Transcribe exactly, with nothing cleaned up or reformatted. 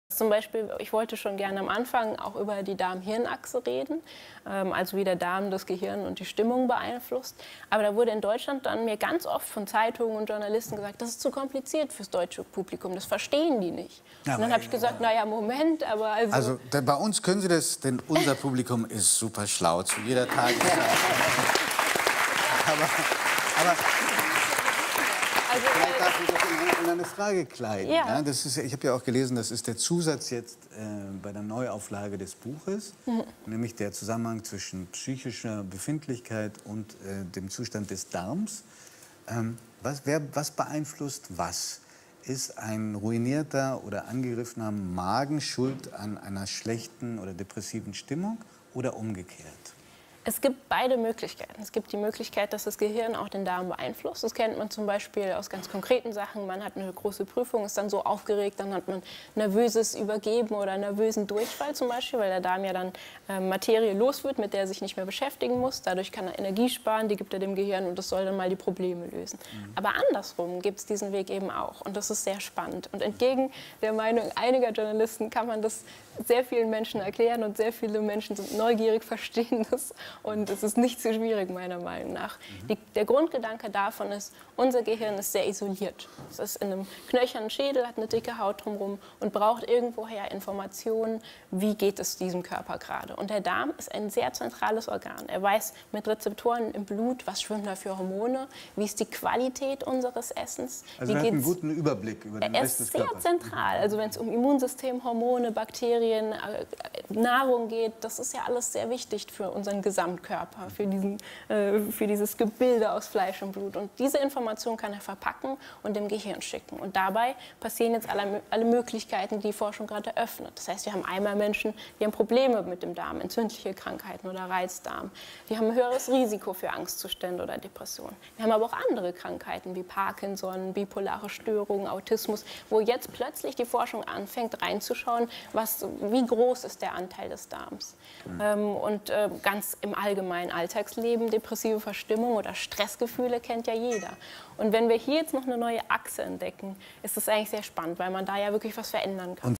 Zum Beispiel, ich wollte schon gerne am Anfang auch über die Darm-Hirn-Achse reden, ähm, also wie der Darm das Gehirn und die Stimmung beeinflusst. Aber da wurde in Deutschland dann mir ganz oft von Zeitungen und Journalisten gesagt, das ist zu kompliziert fürs deutsche Publikum, das verstehen die nicht. Ja, und dann habe ich gesagt, naja, Moment, aber also... Also da, bei uns können Sie das, denn unser Publikum ist super schlau zu jeder Tageszeit. aber, aber Also, vielleicht darf ich das in, in eine Frage kleiden. Ja. Ja, das ist, ich habe ja auch gelesen, das ist der Zusatz jetzt äh, bei der Neuauflage des Buches, mhm. nämlich der Zusammenhang zwischen psychischer Befindlichkeit und äh, dem Zustand des Darms. Ähm, was, wer, was beeinflusst was? Ist ein ruinierter oder angegriffener Magen schuld an einer schlechten oder depressiven Stimmung oder umgekehrt? Es gibt beide Möglichkeiten. Es gibt die Möglichkeit, dass das Gehirn auch den Darm beeinflusst. Das kennt man zum Beispiel aus ganz konkreten Sachen. Man hat eine große Prüfung, ist dann so aufgeregt, dann hat man nervöses Übergeben oder nervösen Durchfall zum Beispiel, weil der Darm ja dann äh, Materie los wird, mit der er sich nicht mehr beschäftigen muss. Dadurch kann er Energie sparen, die gibt er dem Gehirn und das soll dann mal die Probleme lösen. Mhm. Aber andersrum gibt es diesen Weg eben auch und das ist sehr spannend. Und entgegen der Meinung einiger Journalisten kann man das sehr vielen Menschen erklären und sehr viele Menschen sind neugierig, verstehen das. Und es ist nicht so schwierig, meiner Meinung nach. Mhm. Die, der Grundgedanke davon ist, unser Gehirn ist sehr isoliert. Es ist in einem knöchernen Schädel, hat eine dicke Haut drumherum und braucht irgendwoher Informationen, wie geht es diesem Körper gerade. Und der Darm ist ein sehr zentrales Organ. Er weiß mit Rezeptoren im Blut, was schwimmen da für Hormone, wie ist die Qualität unseres Essens. Also er hat einen guten Überblick über den Rest des Körpers. Er ist sehr zentral. Also wenn es um Immunsystem, Hormone, Bakterien, Nahrung geht, das ist ja alles sehr wichtig für unseren Gesamtkörper, für, diesen, äh, für dieses Gebilde aus Fleisch und Blut. Und diese Information kann er verpacken und dem Gehirn schicken. Und dabei passieren jetzt alle, alle Möglichkeiten, die die Forschung gerade eröffnet. Das heißt, wir haben einmal Menschen, die haben Probleme mit dem Darm, entzündliche Krankheiten oder Reizdarm. Die haben ein höheres Risiko für Angstzustände oder Depressionen. Wir haben aber auch andere Krankheiten wie Parkinson, bipolare Störungen, Autismus, wo jetzt plötzlich die Forschung anfängt reinzuschauen, was, wie groß ist der Anteil des Darms. Mhm. Ähm, und äh, ganz im allgemeinen Alltagsleben, depressive Verstimmung oder Stressgefühle kennt ja jeder. Und wenn wir hier jetzt noch eine neue Achse entdecken, ist das eigentlich sehr spannend, weil man da ja wirklich was verändern kann. Und